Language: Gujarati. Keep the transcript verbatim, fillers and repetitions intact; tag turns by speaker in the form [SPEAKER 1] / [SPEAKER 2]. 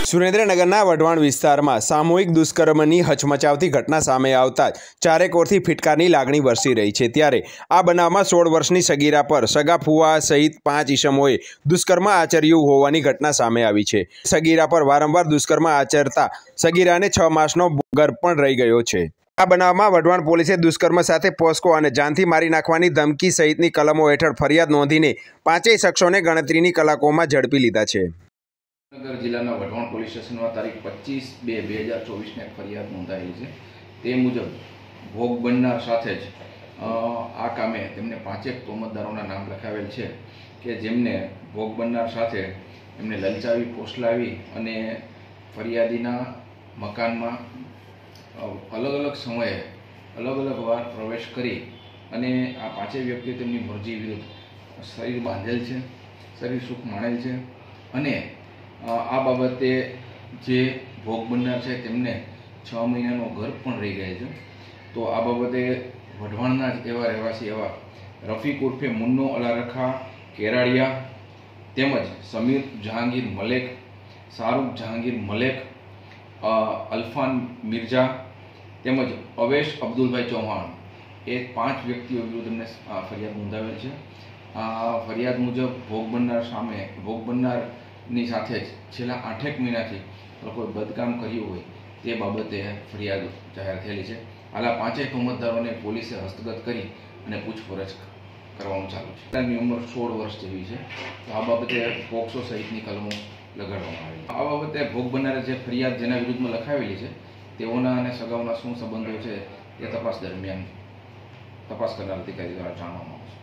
[SPEAKER 1] સુરેન્દ્રનગરના વઢવાણ વિસ્તારમાં સામૂહિક દુષ્કર્મની હચમચાવતી ઘટના સામે આવતા જ ચારેક ઓરથી ફિટકારની લાગણી વરસી રહી છે। ત્યારે આ બનાવમાં સોળ વર્ષની સગીરા પર સગા ફુવા સહિત પાંચ ઈસમોએ દુષ્કર્મ આચર્યું હોવાની ઘટના સામે આવી છે। સગીરા પર વારંવાર દુષ્કર્મ આચરતા સગીરાને છ માસનો ગર્ભ પણ રહી ગયો છે। આ બનાવમાં વઢવાણ પોલીસે દુષ્કર્મ સાથે પોસ્કો અને જાનથી મારી નાખવાની ધમકી સહિતની કલમો હેઠળ ફરિયાદ નોંધીને પાંચેય શખ્સોને ગણતરીની કલાકોમાં ઝડપી લીધા છે।
[SPEAKER 2] નગર જિલ્લાના વઢવાણ પોલીસ સ્ટેશનમાં તારીખ પચીસ બે બે હજાર ચોવીસને એક ફરિયાદ નોંધાયેલી છે। તે મુજબ ભોગ બનનાર સાથે જ આ કામે તેમને પાંચેક તોમતદારોના નામ લખાવેલ છે કે જેમને ભોગ બનનાર સાથે એમને લલચાવી ફોસલાવી અને ફરિયાદીના મકાનમાં અલગ અલગ સમયે અલગ અલગ વાર પ્રવેશ કરી અને આ પાંચેય વ્યક્તિઓ તેમની મરજી વિરુદ્ધ શરીર બાંધેલ છે, શરીર સુખ માણેલ છે અને આ બાબતે જે ભોગ બનનાર છે તેમને છ મહિનાનો ગર્ભ પણ રહી ગયેલ છે। તો આ બાબતે વઢવાણના જ એવા રહેવાસી એવા રફીક ઉર્ફે મુન્નો અલારખા કેરાળિયા તેમજ સમીર જહાંગીર મલેક, શાહરૂખ જહાંગીર મલેક, અલ્ફાન મિર્ઝા તેમજ અવેશ અબ્દુલભાઈ ચૌહાણ એ પાંચ વ્યક્તિઓ વિરુદ્ધ એમને ફરિયાદ નોંધાવેલ છે। આ ફરિયાદ મુજબ ભોગ બનનાર સામે ભોગ બનનાર ની સાથે જ છેલ્લા આઠેક મહિનાથી લોકોએ બદકામ કર્યું હોય તે બાબતે ફરિયાદ જાહેર થયેલી છે। હાલ આ પાંચેય તોમતદારોને પોલીસે હસ્તગત કરી અને પૂછપરછ કરવાનું ચાલુ છે। તેની ઉંમર સોળ વર્ષ જેવી છે। તો આ બાબતે પોક્સો સહિતની કલમો લગાડવામાં આવી છે। આ બાબતે ભોગ બનનારે જે ફરિયાદ જેના વિરુદ્ધમાં લખાવેલી છે તેઓના અને સગાઓના શું સંબંધો છે તે તપાસ દરમિયાન તપાસ કરનાર અધિકારી દ્વારા જાણવામાં આવશે।